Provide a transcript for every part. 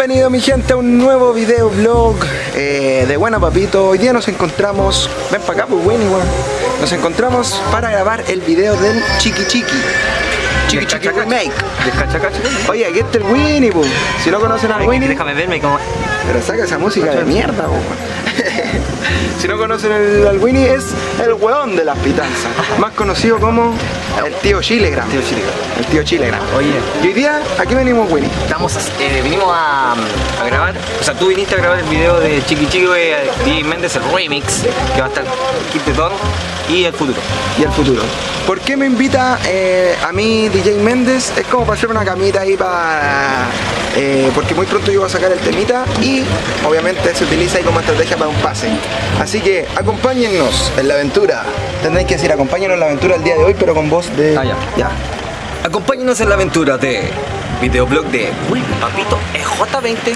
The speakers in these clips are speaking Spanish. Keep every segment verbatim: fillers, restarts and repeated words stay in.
Bienvenido mi gente a un nuevo video vlog eh, de Buena Papito. Hoy día nos encontramos, ven para acá pues Winnie, weón. Nos encontramos para grabar el video del Chiqui Chiqui Chiqui Chiqui Remake. Oye, aquí está el Winnie, pues. Si no conocen al Winnie, déjame verme como... pero saca esa música de mierda, weón. Si no conocen el, al Winnie, es el weón de las pitanzas, más conocido como el tío Chilegram. Tío Chilegram. El tío Chilegram. Oye, y hoy día, aquí venimos Winnie. Estamos, eh, vinimos a, a grabar, o sea, tú viniste a grabar el video de Chiqui Chiqui de D J Méndez, el remix, que va a estar Kit de Ton y el futuro. Y el futuro. ¿Por qué me invita eh, a mí D J Méndez? Es como para hacer una camita ahí para... Eh, porque muy pronto yo voy a sacar el temita y obviamente se utiliza ahí como estrategia para un pase. Así que acompáñennos en la aventura. Tendréis que decir acompáñenos en la aventura el día de hoy, pero con voz de... Ah, ya. ya. Acompáñenos en la aventura de videoblog de Uy, Papito E J veinte.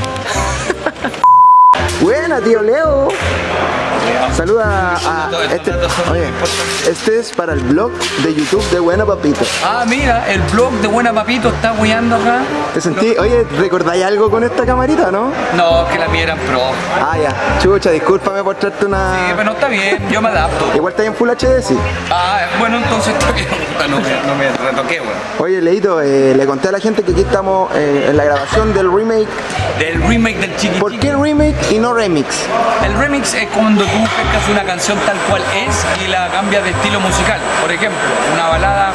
Buena, tío Leo. Saluda a este, oye, este es para el blog de YouTube de Buena Papito. Ah, mira, el blog de Buena Papito está guiando acá. ¿Te sentí? Oye, ¿recordáis algo con esta camarita, no? No, que la mía era pro. Ah, ya. Chucha, discúlpame por traerte una... Sí, pero no está bien, yo me adapto. Igual está en Full H D, sí. Ah, bueno, entonces está bien. No me, no me retoqué, bueno. Oye, Leito, eh, le conté a la gente que aquí estamos eh, en la grabación del remake. Del remake del Chiqui ¿Por Chiqui. qué remake y no remix? El remix es cuando tú pescas una canción tal cual es y la cambias de estilo musical. Por ejemplo, una balada,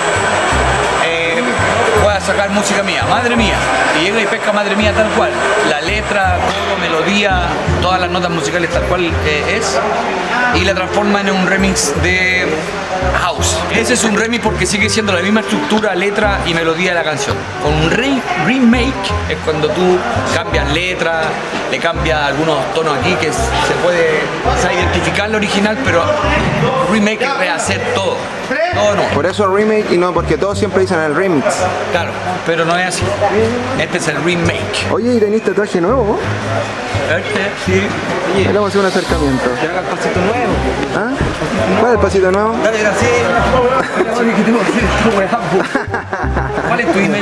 eh, voy a sacar música mía, Madre Mía, y llega y pesca Madre Mía tal cual. La letra, coro, melodía, todas las notas musicales tal cual eh, es, y la transforma en un remix de house. Ese es un remix porque sigue siendo la misma estructura, letra y melodía de la canción. Con un re remake es cuando tú cambias letra, le cambias algunos tonos aquí que se puede, o sea, identificar lo original, pero remake es rehacer todo. Todo no. Por eso remake y no porque todos siempre dicen el remix. Claro, pero no es así. Este es el remake. Oye, ¿y tenés tatuaje nuevo? Este, sí. Oye, vamos a hacer un acercamiento. Te haga el pasito nuevo. ¿Ah? ¿Cuál es el pasito nuevo? Dale, gracias. Oye, ¿qué tengo que hacer esta weá? ¿Cuál es tu email?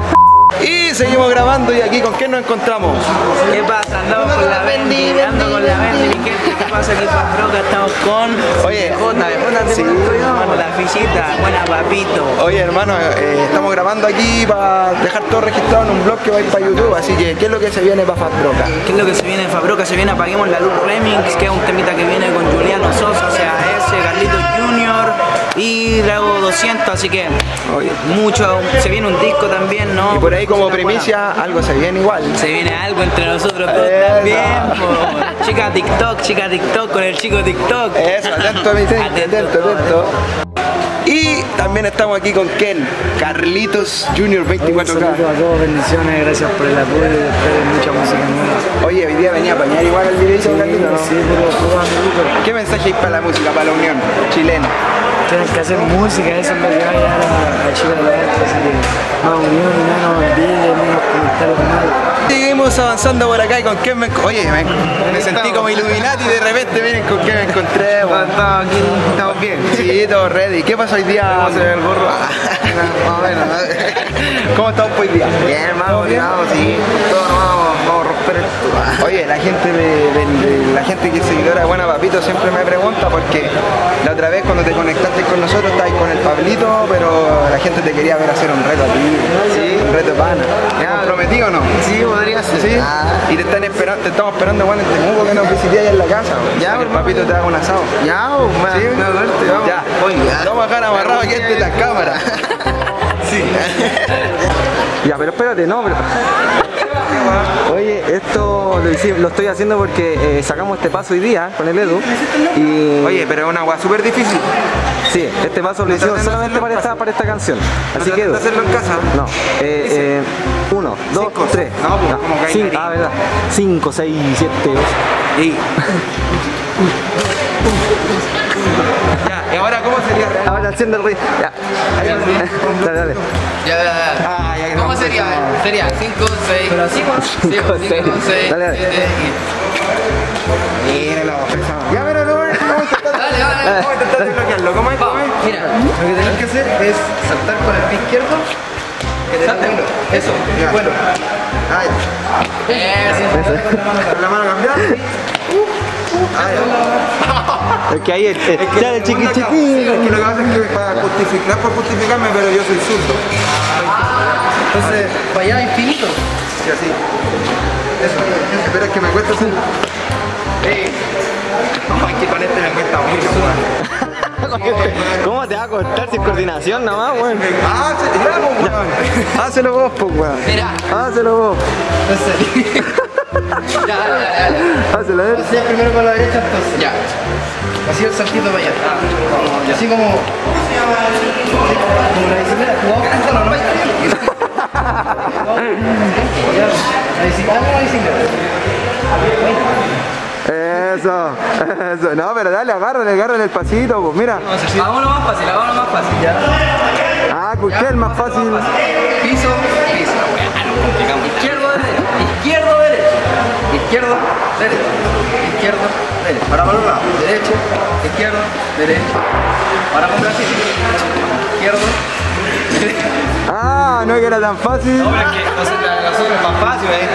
Y seguimos grabando y aquí ¿con quién nos encontramos? ¿Qué pasa? Andamos con la Bendy, ando con la Bendy, mi gente. ¿Qué pasa aquí para Broca? Estamos con... Oye, J, J, sí. hermano, la fichita, Buena Papito. Oye hermano, eh, estamos grabando aquí para dejar todo registrado en un blog que va a ir para YouTube, así que ¿qué es lo que se viene para Fat Broca? ¿Qué es lo que se viene de Fabroca? Se viene Apaguemos la Luz Remix, que es un temita que viene con Juliano Sosa, o sea, ese, Carlitos junior y Drago doscientos, así que Oye. mucho, se viene un disco también, ¿no? Y por ahí como primicia algo se viene igual. Se viene algo entre nosotros todos Eso. también, po. Chica TikTok, chica TikTok con el chico TikTok. Eso, atento a mi gente, atento, Atento, atento. Y también estamos aquí con Ken, Carlitos junior veinticuatro K. Saludos a todos, bendiciones, gracias por el apoyo y espero mucha música nueva. Oye, hoy día venía a apañar igual el video, Sí, Carlitos, ¿no? sí, puro, puro amigo. ¿Qué mensaje hay para la música, para la unión chilena? Tienes que hacer música, eso es lo que va a llevar a, a Chile adelante, así que más unión, menos envidia, menos comentarios malos. Seguimos avanzando por acá y con quién me encontré. Oye, me, me sentí como Illuminati y de repente miren con quién me encontré. Bueno. Estamos aquí, estamos bien. Sí, todo ready. ¿Qué pasó hoy día? Vamos a ver el gorro. Más o menos. ¿Cómo estamos hoy día? Bien, hermano, motivado, sí. Todos nos vamos, vamos a romper esto. Oye, la gente de, de- de- la gente que es seguidora de Buena Papito siempre me pregunta porque la otra vez cuando te conectaste con nosotros estabas con el Pablito, pero la gente te quería ver hacer un reto a ti. Sí. Un reto de pana. ¿Te Ya. comprometido o no? Sí, podría ser. ¿Sí? Ah. Y te están esperando, te estamos esperando Juan en Temuco que nos visité allá en la casa. Ya, para que el hermano. papito te haga un asado. Ya, pues, me, ¿Sí? me suerte, vamos. Ya. Oye, ya. Vamos a dejar amarrado aquí entre las cámaras. Sí. Ya, pero espérate, no, pero... Oye, esto lo, hice- lo estoy haciendo porque eh, sacamos este paso hoy día con el Edu y... Oye, pero es una agua súper difícil. sí, este paso lo hicimos traten de solamente hacerlo para en esta, casa. para esta canción. Así ¿No que traten Edu... de hacerlo en casa? No, eh, eh, uno, dos, Cinco. tres. No, pues, Ya, como que hay cinco, nariz. ah, verdad. Cinco, seis, siete, ocho. Y... ya, ¿y ahora cómo sería? Ahora haciendo el rey. Ya. Dale, dale. Ya, ya, ya. Ah, ya que ¿Cómo vamos sería? a- Sería cinco, seis, Cinco, seis. seis, Dale, dale. siete Míralo, pesado. Ya, pero no, vamos a intentar, Dale, dale. vamos a intentar desbloquearlo. ¿Cómo es? ¿Cómo es? Mira, Lo que tenés que hacer es saltar con el pie izquierdo. Que te Salta. uno. Eso, Ya. bueno. Ah, ya. ¿Con la mano cambiada? Ah, ya. Es que ahí el, el, Es que, ya el chiqui es que chiqui. lo que pasa es que para justificar, por justificarme, pero yo soy zurdo. Entonces, Para allá infinito. sí, así. Eso. Pero es que me cuesta hacer. Ay, que con este me cuesta mucho, weón. ¿Cómo te va a costar sin coordinación nomás, weón? Ah, se- ya, pues, weón. Hácelo vos, pues, weón. Mira. Hácelo vos. Ya, dale, dale, dale. Hácelo, a ver. Así primero con la derecha, entonces. Ya. Así el saltito para allá. Y así como. Como la bicicleta, jugamos juntos normal. La bicicleta, como la bicicleta. Eso, eso. No, pero dale, agárrale, agárrale el pasito, pues, mira. Hagámoslo más fácil, hagámoslo más fácil. Ya. Ah, ¿por qué es más fácil? Piso, piso. Ah, no complicamos. Izquierdo, derecho. Izquierdo, derecho. Izquierdo, derecho. Izquierdo, derecho. Ahora para el lado. Derecho, izquierdo, derecho. Ahora con Brasil. Izquierdo, derecho. Ah, no es que era tan fácil. No, pero es que la otra es más fácil, ¿eh?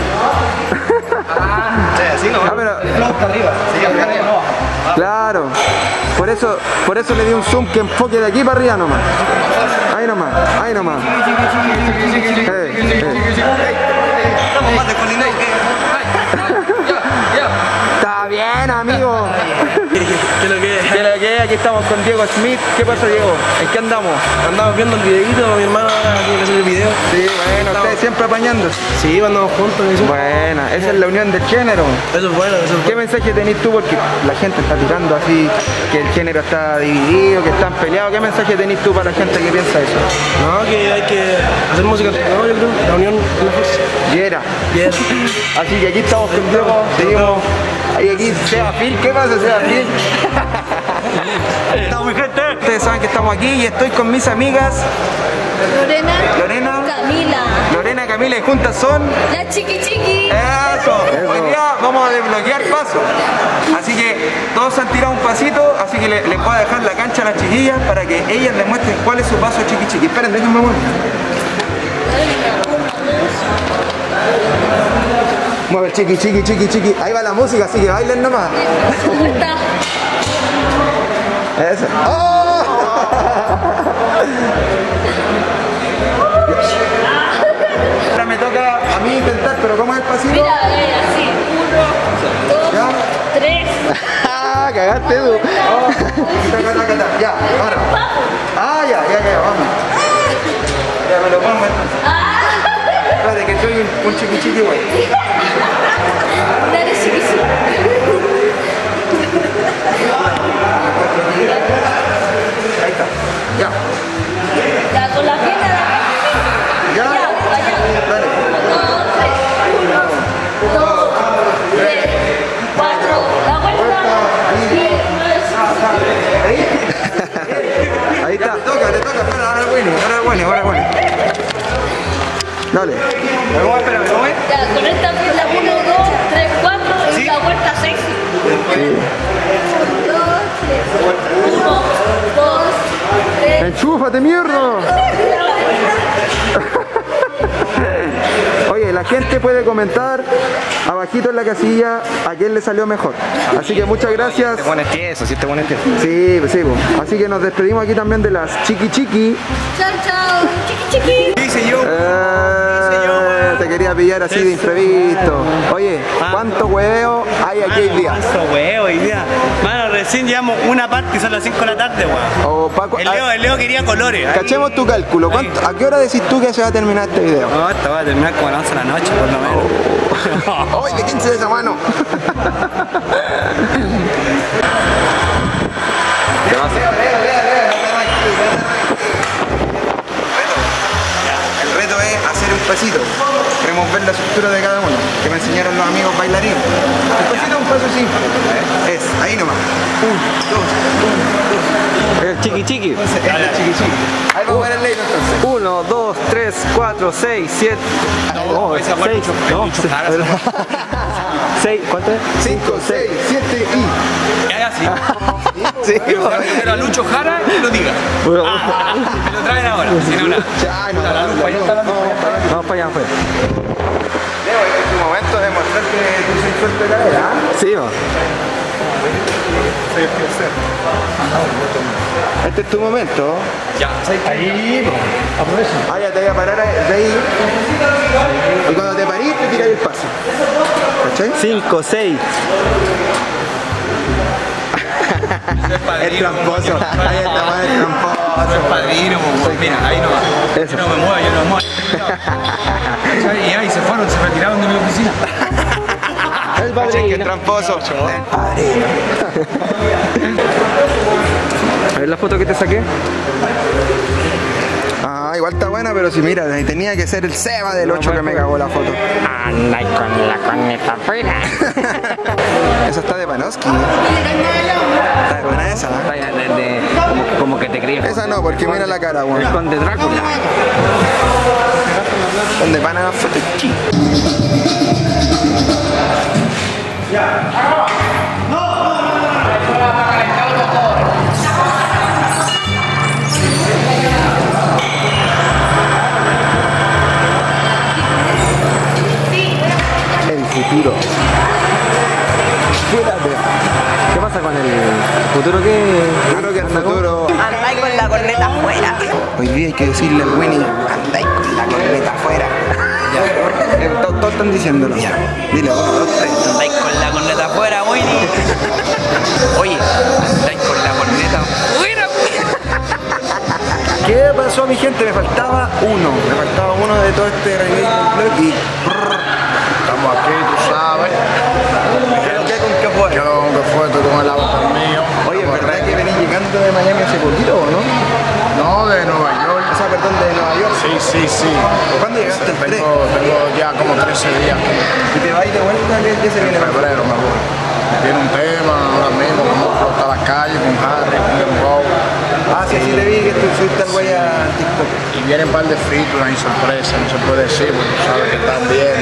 Ah, sí, así no. Ah, pero, El flow está arriba. Sí, arriba, no baja. claro. Por eso, por eso le di un zoom que enfoque de aquí para arriba nomás. Ahí nomás, ahí nomás. Eh, eh. Estamos más descoordinados. Ya, ya. Está bien, amigo. ¿Qué lo que es? ¿Qué lo que es? Aquí estamos con Diego Smith. ¿Qué pasa, Diego? ¿En qué andamos? Andamos viendo el videito, mi hermano ahora tiene que hacer el video. Sí, bueno, ustedes siempre apañándose. Sí, andamos juntos. Eso, Buena, esa es la unión del género. eso es bueno, eso es ¿Qué bueno. mensaje tenés tú? Porque la gente está tirando así, que el género está dividido, que están peleados. ¿Qué mensaje tenés tú para la gente que piensa eso? No, que hay que hacer música entre todos, yo creo. La unión es la fuerza. Viera. Bien. Así que aquí estamos con Diego, seguimos. Ahí aquí, Seba Phil, ¿qué pasa, Seba Phil? Estamos mi gente. Ustedes saben que estamos aquí y estoy con mis amigas Lorena, Lorena, Camila, Lorena, Camila y juntas son... la chiqui chiqui. Eso, hoy día vamos a desbloquear pasos. Así que todos han tirado un pasito, así que le- les voy a dejar la cancha a las chiquillas para que ellas demuestren cuál es su paso chiqui chiqui. Esperen, déjenme mover. Mueve chiqui chiqui chiqui chiqui. Ahí va la música, así que bailen nomás. Está. Eso. ¡Oh! Ahora me toca a mí intentar, pero ¿cómo es el pasito? Mira, eh, así. Uno, dos, Ya. tres. ¡Ah! ¡Cagaste tú! Taca, taca, taca. Ya, ahora. Ah, ya, ya, ya, vamos. Ya me lo pongo entonces. Espérate que soy un, un chiqui chiqui, güey. Dale, chiqui chiqui. Ahí está. Ya. Ya, con la pierna. Ya. Ya, vaya. Dale. Dos, tres. Uno, dos, tres, cuatro. La vuelta. Diez, nueve, Ahí. Ahí está. Te toca, te toca, espera, ahora es bueno, ahora es bueno, ahora es bueno. Dale. ¿Cómo espera, cómo es? ya, con esta pierna. Uno, dos, tres, cuatro. Y la vuelta seis. Dos, tres. Uno, dos, tres. ¡Enchúfate, mierda! Oye, la gente puede comentar abajito en la casilla a quién le salió mejor. Así que muchas gracias. Te pones tieso, si te pones tieso. Sí, pues sí, pues. Así que nos despedimos aquí también de las chiqui chiqui. Chao, chao. Chiqui, chiqui. Dice yo. Eh, te quería pillar así de imprevisto. Oye, ¿cuánto hueveo hay aquí hoy día? Eso, huevo, hoy día. Mano, recién llevamos una parte y son las cinco de la tarde, weón. O Paco, El Leo, el Leo quería colores. Ahí- cachemos tu cálculo. ¿Cuánto- ¿A qué hora decís tú que se va a terminar este video? No, esto va a terminar como a las once de la noche, por lo menos. ¡Ay, de quince de esa mano! El reto es hacer un pasito, remover la estructura de cada uno, que me enseñaron los amigos bailarines. El pasito es un paso simple, es ahí nomás. Un, dos, El chiqui chiqui. entonces es el chiqui chiqui. Ahí vamos a ver el leito entonces. uno, dos, tres, cuatro, seis, siete. No, esa fue seis. Lucho- No, Lucho seis. Jara, seis, ¿cuánto es? cinco, seis, siete y... Ya, así. Sí, Pero a Lucho Jara y lo diga. bueno, Me lo traen ahora, sin hablar. Ya, no, no, no, no, no, no, no, no, no, vamos para allá, pues. suerte de cadera. Sí, va. Este es tu momento. Ya, ahí, aprovecha. Ah, ya te voy a parar de ahí. Y cuando te parís, te tiras el paso. ¿Cachai? cinco, seis. Es tramposo. Ahí está, madre, es tramposo. Es padrino, mira, ahí no va. Eso. Yo no me muevo, yo no me muevo. ¿Cachai? Y ahí se fueron, se retiraron de mi oficina. El ¿Cachai? Que es padrino. tramposo. El padrino. A ver la foto que te saqué. Ah, igual está buena, pero si mira, tenía que ser el Seba del ocho que me cagó la foto. Anda con la corneta afuera. Esa está de Panoski. Está buena esa, ¿eh? De, de, como, como que te crees. Esa no, porque mira la cara, weón. El conde Drácula. Donde van a foto chi. El futuro. Cuídate. ¿Qué pasa con el futuro que? Claro que el futuro. Andáis con la corneta afuera. Hoy día hay que decirle al Winnie, andáis con la corneta afuera. Eh, Todos todos están diciéndolo. Dile, uno, dos, tres. Andáis con la corneta afuera, Winnie. Oye, andáis con la corneta afuera. ¿Qué pasó, mi gente? Me faltaba uno. Me faltaba uno de todo este reggae y Estamos aquí, tú sabes. ¿Qué con qué fue? Yo con que fue, tú con el avatar mío. Oye, ¿es verdad que venís llegando de Miami hace poquito o no? No, de Nueva York. O sea, perdón, de Nueva York. Sí, sí, sí. ¿Cuándo llegaste el tres? Tengo, tengo ya como trece días. ¿Y te vas de vuelta? ¿Qué, qué se En viene? febrero me voy. Tiene un tema ahora mismo, como está las calles con Harry, con el Row. Ah, sí, sí te vi que tú subiste al güey a TikTok. Y vienen un par de features y sorpresas, no se puede decir, porque tú sabes que están bien.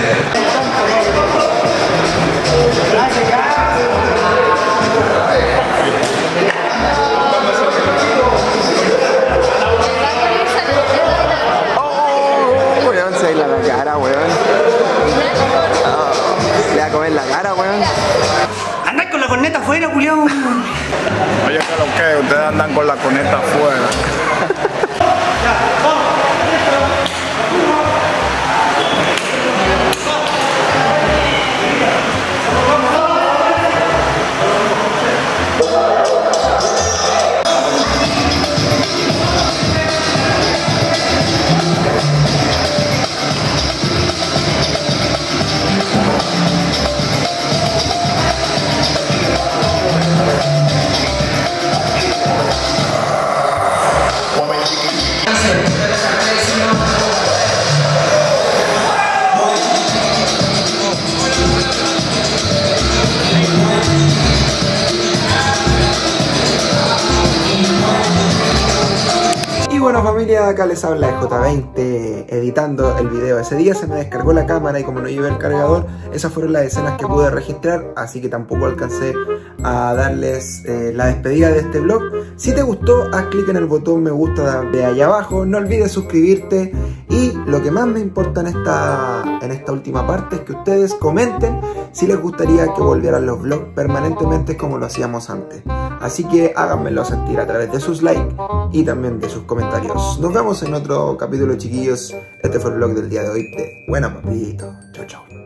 Oh, weón, se la la cara, weón. Oh, le va a comer la cara, weón. Andáis con la corneta afuera, culiao. Oye, que lo que ustedes andan con la coneta afuera. Y bueno, familia, acá les habla de J veinte editando el video. Ese día se me descargó la cámara y como no llevé el cargador, esas fueron las escenas que pude registrar, así que tampoco alcancé a darles eh, la despedida de este vlog. Si te gustó, haz clic en el botón me gusta de allá abajo, no olvides suscribirte y lo que más me importa en esta, en esta última parte es que ustedes comenten si les gustaría que volvieran los vlogs permanentemente como lo hacíamos antes. Así que háganmelo sentir a través de sus likes y también de sus comentarios. Nos vemos en otro capítulo, chiquillos. Este fue el vlog del día de hoy de Buena Papito. Chau, chau.